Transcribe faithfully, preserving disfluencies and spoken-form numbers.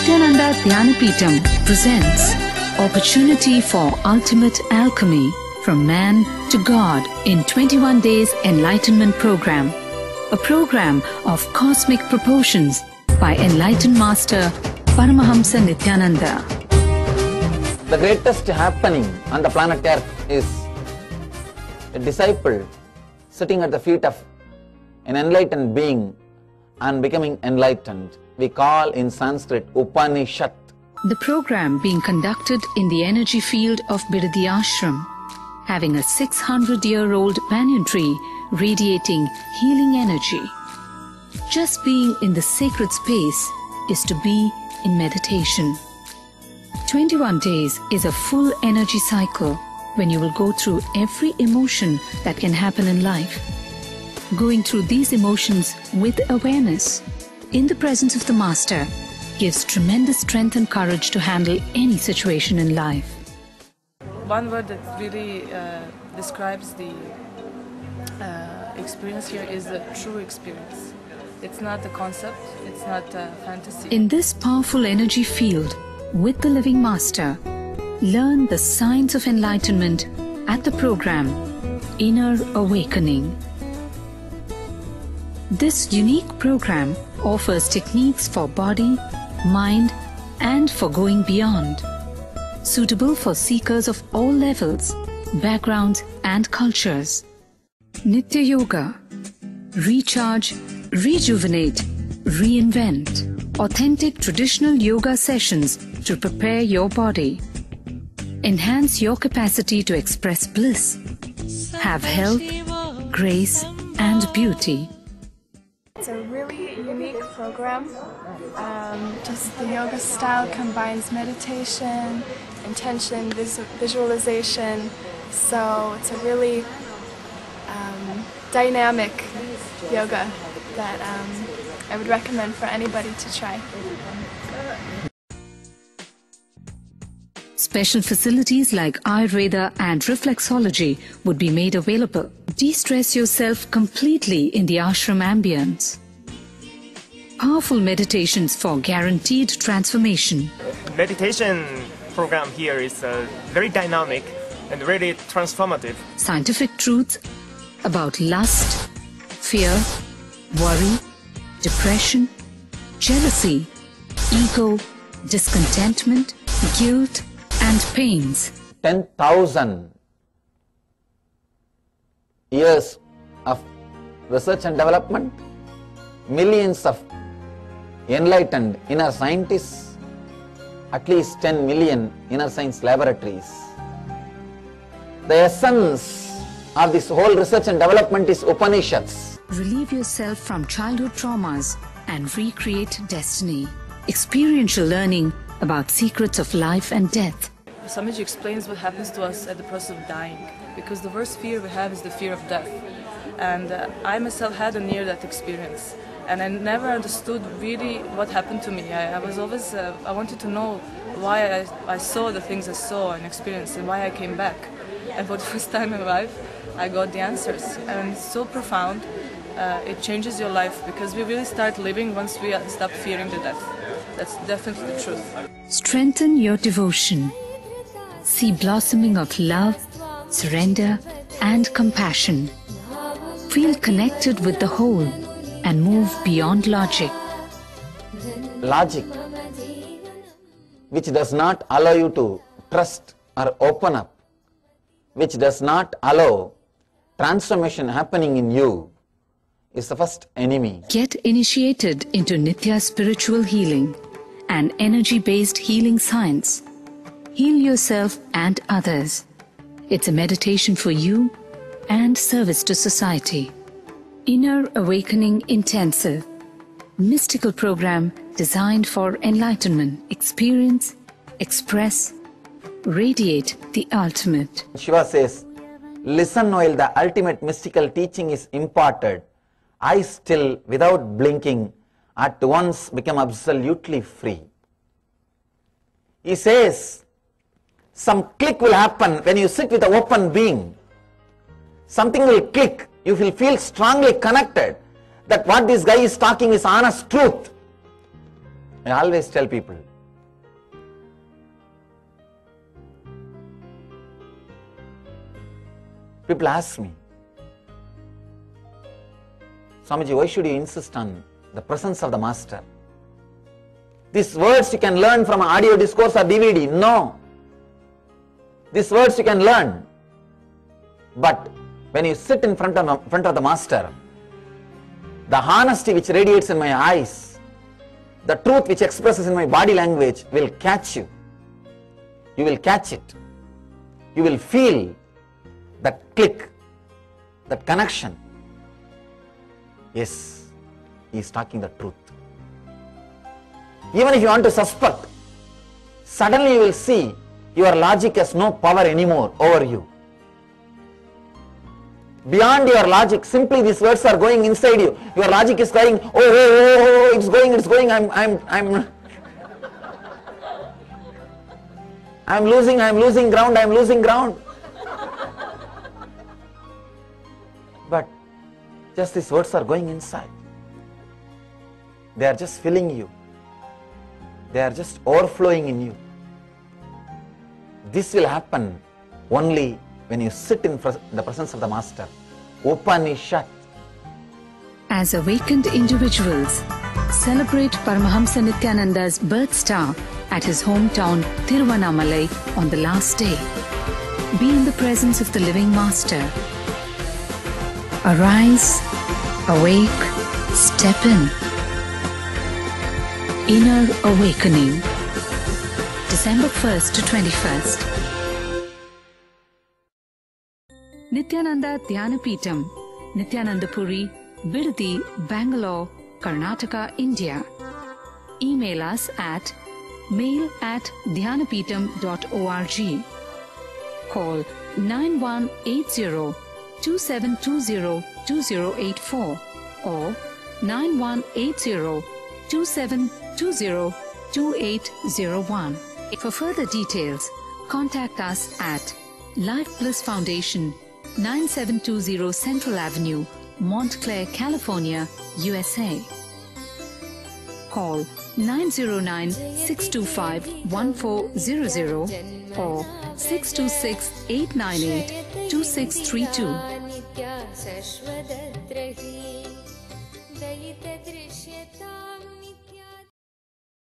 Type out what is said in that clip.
Nithyananda Dhyanapitham presents Opportunity for Ultimate Alchemy from Man to God in twenty-one days Enlightenment Program, a program of cosmic proportions by Enlightened Master Paramahamsa Nithyananda. The greatest happening on the planet Earth is a disciple sitting at the feet of an enlightened being and becoming enlightened. We call in Sanskrit Upanishad. The program being conducted in the energy field of Bidadi Ashram, having a six hundred year old banyan tree radiating healing energy. Just being in the sacred space is to be in meditation. twenty-one days is a full energy cycle when you will go through every emotion that can happen in life. Going through these emotions with awareness in the presence of the Master gives tremendous strength and courage to handle any situation in life. One word that really uh, describes the uh, experience here is the true experience. It's not a concept, it's not a fantasy. In this powerful energy field with the Living Master, learn the science of enlightenment at the program Inner Awakening. This unique program offers techniques for body, mind, and for going beyond, suitable for seekers of all levels, backgrounds, and cultures. Nitya Yoga. Recharge, rejuvenate, reinvent. Authentic traditional yoga sessions to prepare your body. Enhance your capacity to express bliss. Have health, grace, and beauty. It's a really unique program. Um, just the yoga style combines meditation, intention, vis visualization. So it's a really um, dynamic yoga that um, I would recommend for anybody to try. Special facilities like Ayurveda and reflexology would be made available. De-stress yourself completely in the ashram ambience. Powerful meditations for guaranteed transformation. Meditation program here is uh, very dynamic and really transformative. Scientific truths about lust, fear, worry, depression, jealousy, ego, discontentment, guilt, and pains. ten thousand years of research and development, millions of enlightened inner scientists, at least ten million inner science laboratories. The essence of this whole research and development is Upanishads. Relieve yourself from childhood traumas and recreate destiny. Experiential learning about secrets of life and death. Swamiji explains what happens to us at the process of dying, because the worst fear we have is the fear of death. And uh, I myself had a near-death experience, and I never understood really what happened to me. I, I was always, uh, I wanted to know why I, I saw the things I saw and experienced and why I came back. And for the first time in life, I got the answers. And it's so profound, uh, it changes your life, because we really start living once we stop fearing the death. That's definitely the truth. Strengthen your devotion. See blossoming of love, surrender, and compassion. Feel connected with the whole and move beyond logic. Logic, which does not allow you to trust or open up, which does not allow transformation happening in you, is the first enemy. Get initiated into Nithya spiritual healing, an energy-based healing science. Heal yourself and others. It's a meditation for you and service to society. Inner Awakening Intensive, mystical program designed for enlightenment. Experience, express, radiate the ultimate. Shiva says, listen while the ultimate mystical teaching is imparted. I still, without blinking, at once become absolutely free. He says, some click will happen when you sit with an open being. Something will click. You will feel strongly connected that what this guy is talking is honest truth. I always tell people, People ask me, Swamiji, why should you insist on the presence of the Master? These words you can learn from an audio discourse or D V D. No. These words you can learn. But when you sit in front of, front of the Master, the honesty which radiates in my eyes, the truth which expresses in my body language will catch you. You will catch it. You will feel that click, that connection. Yes, he is talking the truth. Even if you want to suspect, suddenly you will see your logic has no power anymore over you. Beyond your logic, simply these words are going inside you. Your logic is crying, oh, oh, oh, oh, it's going, it's going, I'm, I'm, I'm, I'm losing, I'm losing ground, I'm losing ground. But just these words are going inside. They are just filling you. They are just overflowing in you. This will happen only when you sit in the presence of the Master. Upanishad. As awakened individuals, celebrate Paramahamsa Nithyananda's birth star at his hometown Tiruvannamalai on the last day. Be in the presence of the living Master. Arise, awake, step in. Inner Awakening, December first to twenty-first. Nithyananda Dhyanapitham, Nithyanandapuri, Bidadi, Bangalore, Karnataka, India. Email us at mail at dhyanapitham dot org. Call nine one eight zero, two seven two zero, two zero eight four or nine one eight zero, two seven two zero, two eight zero one. For further details, contact us at Life Bliss Foundation, nine seven two zero Central Avenue, Montclair, California, U S A. Call nine zero nine, six two five, one four zero zero or six two six, eight nine eight, two six three two.